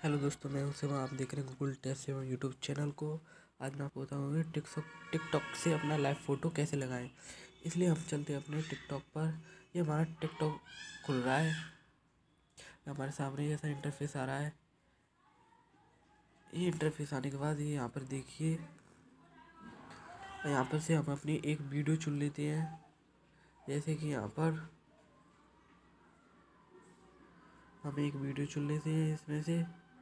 Hello दोस्तों, मैं हूं सिवा। आप देख रहे हैं गूगल टेस्ट सेवा यूट्यूब चैनल को। आज मैं आपको बताऊंगा टिकटॉक से अपना लाइव फ़ोटो कैसे लगाएं। इसलिए हम चलते हैं अपने टिकटॉक पर। ये हमारा टिकटॉक खुल रहा है, हमारे सामने ऐसा इंटरफेस आ रहा है। ये इंटरफेस आने के बाद ये यहाँ पर देखिए, यहाँ पर से हम अपनी एक वीडियो चुन लेते हैं। जैसे कि यहाँ पर हम एक वीडियो चुन लेते हैं इसमें से।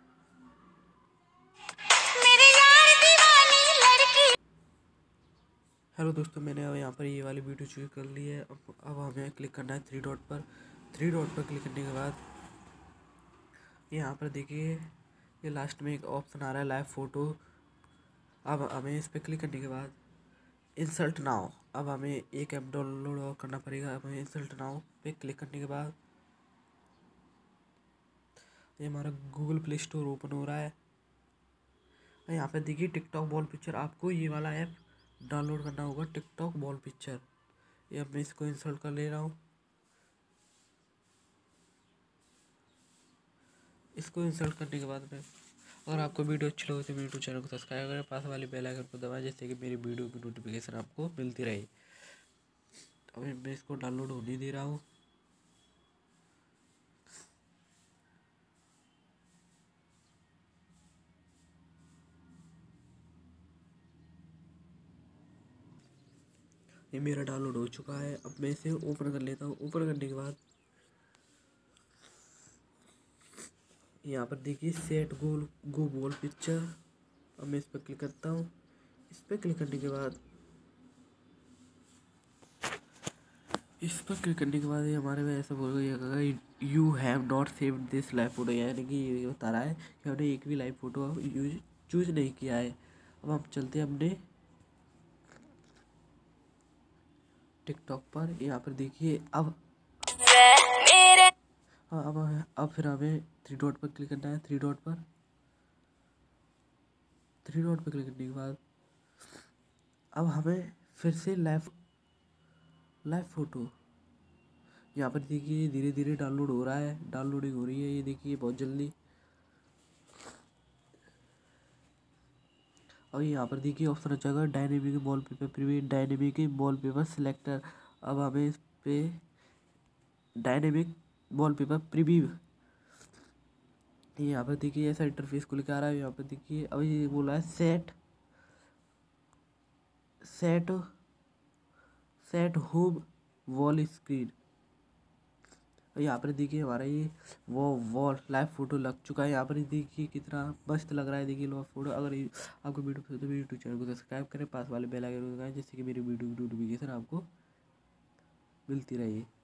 हेलो दोस्तों, मैंने अब यहाँ पर ये वाली वीडियो चूज कर ली है। अब हमें क्लिक करना है थ्री डॉट पर। थ्री डॉट पर क्लिक करने के बाद यहाँ पर देखिए, ये लास्ट में एक ऑप्शन आ रहा है लाइव फ़ोटो। अब हमें इस पर क्लिक करने के बाद इंसर्ट नाउ, अब हमें एक ऐप डाउनलोड और करना पड़ेगा। हमें इंसर्ट नाउ पे क्लिक करने के बाद ये हमारा गूगल प्ले स्टोर ओपन हो रहा है। यहाँ पर देखिए टिकटॉक वॉल पिक्चर, आपको ये वाला ऐप डाउनलोड करना होगा, टिकटॉक वॉल पिक्चर। ये अब मैं इसको इंस्टॉल कर ले रहा हूँ। इसको इंस्टॉल करने के बाद में, अगर आपको वीडियो अच्छी लगे तो मेरे यूट्यूब चैनल को सब्सक्राइब करें, पास वाले बेल आइकन को दबाएं, जिससे कि मेरी वीडियो की नोटिफिकेशन आपको मिलती रहे। अभी मैं इसको डाउनलोड होने दे रहा हूँ। ये मेरा डाउनलोड हो चुका है। अब मैं इसे ओपन कर लेता हूँ। ओपन करने के बाद यहाँ पर देखिए सेट गो वॉल पिक्चर। अब मैं इस पर क्लिक करता हूँ। इस पर क्लिक करने के बाद ये हमारे में ऐसा बोल गया, you have not saved this live photo, यानी कि ये बता रहा है कि हमने एक भी लाइव फोटो यूज चूज नहीं किया है। अब हम चलते हैं अपने टिकटॉक पर। यहाँ पर देखिए अब फिर हमें थ्री डॉट पर क्लिक करना है। थ्री डॉट पर क्लिक करने के बाद अब हमें फिर से लाइव फोटो, यहाँ पर देखिए धीरे धीरे डाउनलोड हो रहा है, डाउनलोडिंग हो रही है। ये देखिए बहुत जल्दी। और यहाँ पर देखिए ऑप्शन आ जाएगा dynamic wallpaper preview, dynamic wallpaper selector. अब हमें इस पे डायनेमिक वॉलपेपर प्रीव्यू, यहाँ पर देखिए ऐसा इंटरफेस खुल के आ रहा है। यहाँ पर देखिए अब ये बोला है सेट होम वॉल स्क्रीन। यहाँ पर देखिए हमारा ये वो वॉल लाइव फोटो लग चुका है। यहाँ पर देखिए कितना मस्त लग रहा है। देखिए लो फोटो। अगर आपको वीडियो पसंद है तो मेरे यूट्यूब चैनल को सब्सक्राइब करें, पास वाले बेल आइकन को दबाएं, जिससे कि मेरी वीडियो की नोटिफिकेशन आपको मिलती रहे।